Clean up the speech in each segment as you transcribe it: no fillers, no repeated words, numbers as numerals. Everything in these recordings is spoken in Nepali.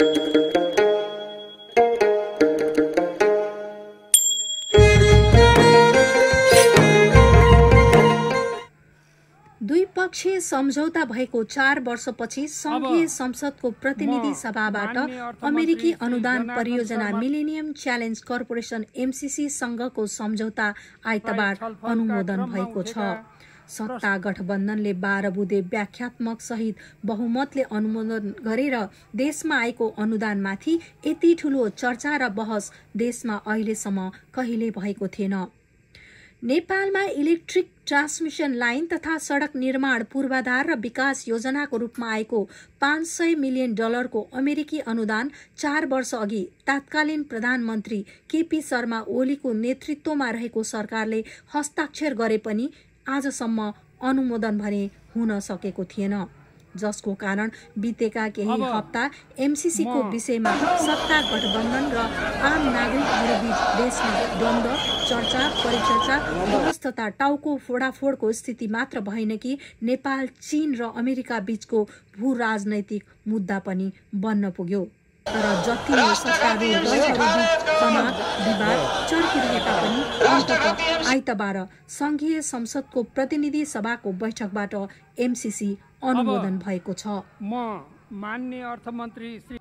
द्विपक्षीय सम्झौता भएको 4 वर्षपछि संघीय संसदको प्रतिनिधि सभाबाट अमेरिकी अनुदान परियोजना मिलेनियम च्यालेन्ज कर्पोरेसन एमसीसी सँगको सम्झौता आइतबार अनुमोदन भएको छ। सत्ता गठबन्धनले 12 बुँदे व्याख्यात्मक सहित बहुमतले अनुमोदन गरेर देशमा आएको अनुदानमाथि यति ठूलो चर्चा र बहस देशमा अहिलेसम्म कहिले भएको थिएन। नेपालमा इलेक्ट्रिक ट्रान्समिसन लाइन तथा सड़क निर्माण पूर्वाधार र विकास योजनाको रूपमा आएको $500 मिलियन को अमेरिकी अनुदान 4 वर्ष अघि तत्कालीन प्रधानमन्त्री केपी शर्मा ओलीको नेतृत्वमा रहेको सरकारले हस्ताक्षर गरे पनि आजसम्म अनुमोदन भने हुन सकेको थिएन, जसको कारण बितेका केही हप्ता एमसीसीको विषयमा सत्ता गठबन्धन र आम नागरिकहरूबीच देशमा द्वन्द, चर्चा, परिचर्चा, बहस तथा टाउको फोडाफोडको स्थिति मात्र भएन कि नेपाल, चीन र अमेरिका बीचको भू राजनैतिक मुद्दा पनि बन्न पुग्यो। तर जति नै सत्तारूढ दलहरूबीच तनाव विवाद चर्किरहे तापनि अन्ततः आइतबार संघीय संसदको प्रतिनिधि सभाको बैठकबाट एमसीसी अनुमोदन भएको छ। म माननीय अर्थमन्त्री श्री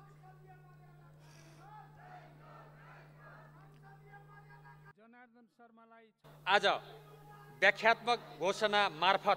जनार्दन शर्मालाई आज व्याख्यात्मक घोषणा मार्फत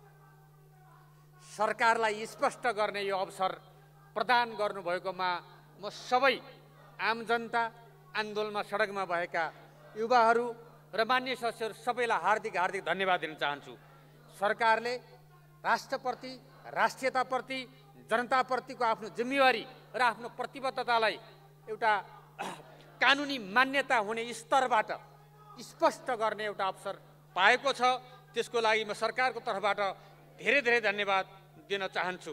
सरकारलाई स्पष्ट गर्ने यो अवसर प्रदान गर्नुभएकोमा म सबै आम जनता, आन्दोलनमा सडकमा भएका युवाहरू र मान्य सदस्यहरू सबैलाई हार्दिक हार्दिक धन्यवाद दिन चाहन्छु। सरकारले राष्ट्रप्रति, राष्ट्रियताप्रति, जनताप्रतिको आफ्नो जिम्मेवारी र आफ्नो प्रतिबद्धतालाई एउटा कानुनी मान्यता हुने स्तरबाट स्पष्ट गर्ने एउटा अवसर पाएको छ। त्यसको लागि म सरकारको तर्फबाट धेरै धेरै धन्यवाद दिन चाहन्छु।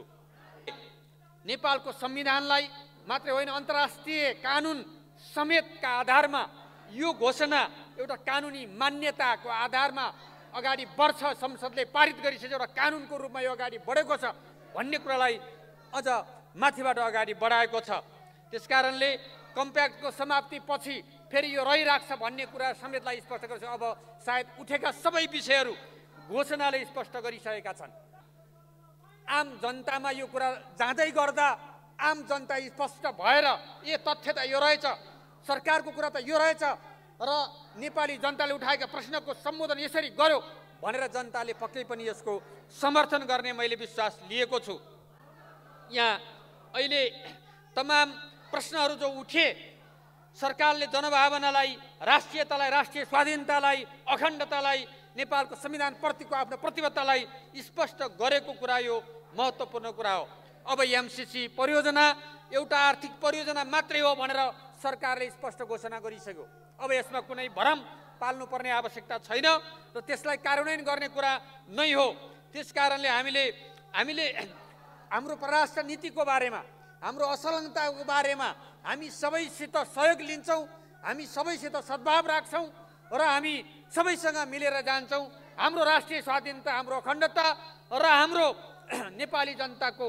नेपालको संविधानलाई मात्रै होइन, अन्तर्राष्ट्रिय कानुन समेतका आधारमा यो घोषणा एउटा कानुनी मान्यताको आधारमा अगाडि बढ्छ, संसदले पारित गरिसकेको एउटा कानुनको रूपमा यो अगाडि बढेको छ भन्ने कुरालाई अझ माथिबाट अगाडि बढाएको छ। त्यसकारणले कम्प्याक्टको समाप्तिपछि फेरि यो रहिराख्छ भन्ने कुरा समेतलाई स्पष्ट गर्छ। अब सायद उठेका सबै विषयहरू घोषणाले स्पष्ट गरिसकेका छन्। आम जनतामा यो कुरा जाँदै गर्दा आम जनता स्पष्ट भएर ए तथ्य त यो रहेछ, सरकारको कुरा त यो रहेछ र नेपाली जनताले उठाएका प्रश्नको सम्बोधन यसरी गर्यो भनेर जनताले पक्कै पनि यसको समर्थन गर्ने मैले विश्वास लिएको छु। यहाँ अहिले तमाम प्रश्नहरू जो उठे, सरकारले जनभावनालाई, राष्ट्रियतालाई, राष्ट्रिय स्वाधीनतालाई, अखण्डतालाई, नेपालको संविधानप्रतिको आफ्नो प्रतिबद्धतालाई स्पष्ट गरेको कुरा यो महत्त्वपूर्ण कुरा हो। अब एमसीसी परियोजना एउटा आर्थिक परियोजना मात्रै हो भनेर सरकारले स्पष्ट घोषणा गरिसक्यो। अब यसमा कुनै भरम पाल्नुपर्ने आवश्यकता छैन र त्यसलाई कार्यान्वयन गर्ने कुरा नै हो। त्यसकारणले हामीले हाम्रो परराष्ट्र नीतिको बारेमा, हाम्रो असलङताको बारेमा हामी सबैसित सहयोग लिन्छौँ, हामी सबैसित सद्भाव राख्छौँ र हामी सबैसँग मिलेर जान्छौँ। हाम्रो राष्ट्रिय स्वाधीनता, हाम्रो अखण्डता र हाम्रो नेपाली जनताको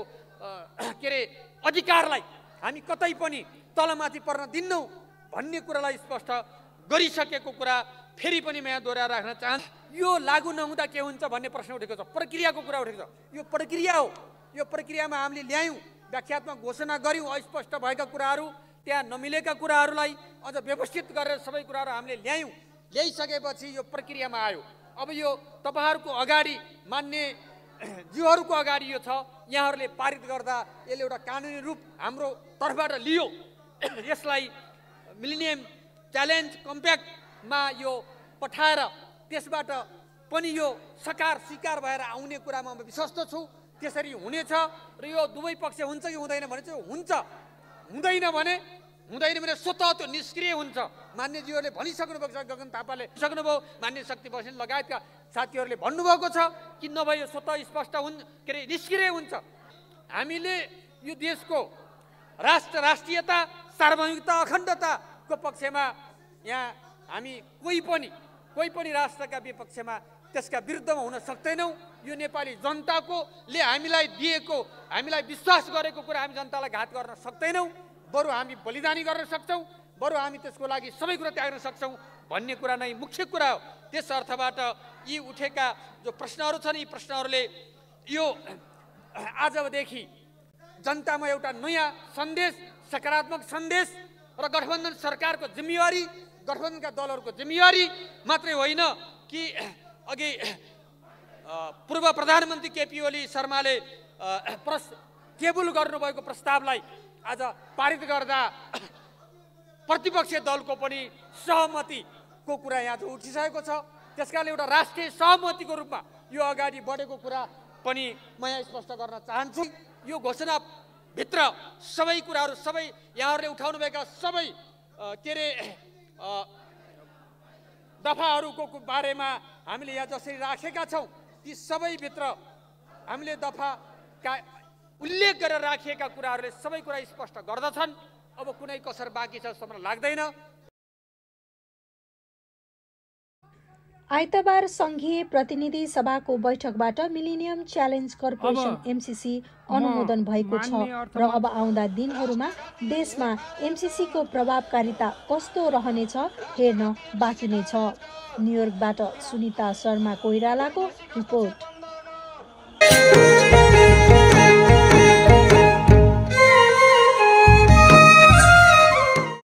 अधिकारलाई हामी कतै पनि तलमाथि पर्न दिन्नौँ भन्ने कुरालाई स्पष्ट गरिसकेको कुरा फेरि पनि म यहाँ दोहोऱ्याएर राख्न चाहन्छु। यो लागू नहुँदा के हुन्छ भन्ने प्रश्न उठेको छ, प्रक्रियाको कुरा उठेको छ। यो प्रक्रिया हो, यो प्रक्रियामा हामीले ल्यायौँ, व्याख्यात्मक घोषणा गऱ्यौँ, अस्पष्ट भएका कुराहरू, त्यहाँ नमिलेका कुराहरूलाई अझ व्यवस्थित गरेर सबै कुराहरू हामीले ल्याइसकेपछि यो प्रक्रियामा आयो। अब यो तपाईँहरूको अगाडि, मान्य ज्यूहरूको अगाडि यो छ, यहाँहरूले पारित गर्दा यसले एउटा कानुनी रूप हाम्रो तर्फबाट लियो। यसलाई मिलेनियम च्यालेन्ज कम्प्याक्टमा यो पठाएर त्यसबाट पनि यो स्वीकार भएर आउने कुरामा म विश्वस्त छु। त्यसरी हुनेछ र यो दुवै पक्ष हुन्छ कि हुँदैन भने चाहिँ हुन्छ, हुँदैन भने स्वतः त्यो निष्क्रिय हुन्छ। मान्यज्यूहरूले भनिसक्नु भएको छ, गगन थापाले सक्नुभयो, मान्य शक्ति बस्नेत लगायतका साथीहरूले भन्नुभएको छ कि नभए यो स्वतः स्पष्ट निष्क्रिय हुन्छ। हामीले यो देशको राष्ट्रियता, सार्वभौमिकता, अखण्डताको पक्षमा यहाँ हामी कोही पनि राष्ट्रका विपक्षमा त्यसका विरुद्धमा हुन सक्दैनौँ। यो नेपाली जनताले हामीलाई दिएको, हामीलाई विश्वास गरेको कुरा हामी जनतालाई घात गर्न सक्दैनौँ। बरु हामी बलिदानी गर्न सक्छौँ, बरु हामी त्यसको लागि सबै कुरा त्याग्न सक्छौँ भन्ने कुरा नै मुख्य कुरा हो। त्यस अर्थबाट यी उठेका जो प्रश्नहरू छन्, यी प्रश्नहरूले यो आजदेखि जनतामा एउटा नयाँ सन्देश, सकारात्मक सन्देश र गठबन्धन सरकारको जिम्मेवारी, गठबन्धनका दलहरूको जिम्मेवारी मात्रै होइन कि अघि पूर्व प्रधानमन्त्री केपी ओली शर्माले टेबल गर्नुभएको प्रस्तावलाई आज पारित गर्दा प्रतिपक्षी दलको पनि सहमतिको कुरा यहाँ उठिसकेको छ। त्यसकारणले एउटा राष्ट्रिय सहमतिको रूपमा यो अगाडि बढेको कुरा पनि म यहाँ स्पष्ट गर्न चाहन्छु। यो घोषणाभित्र सबै कुराहरू, सबै यहाँहरूले उठाउनुभएका सबै के अरे दफाहरूको बारेमा हामीले यहाँ जसरी राखेका छौँ, ती सबैभित्र हामीले दफाका उल्लेख गरेर राखिएका कुराहरूले सबै कुरा स्पष्ट गर्दछन्। अब कुनै कसर बाँकी छ जस्तो मलाई लाग्दैन। आइतबार संघीय प्रतिनिधि सभाको बैठकबाट मिलेनियम च्यालेन्ज कर्पोरेसन एमसीसी अनुमोदन भएको छ र अब आउँदा दिनहरूमा देशमा एमसीसी को प्रभावकारिता कस्तो रहनेछ हेर्न बाँकी नै छ। न्युयोर्कबाट सुनिता शर्मा कोइरालाको रिपोर्ट।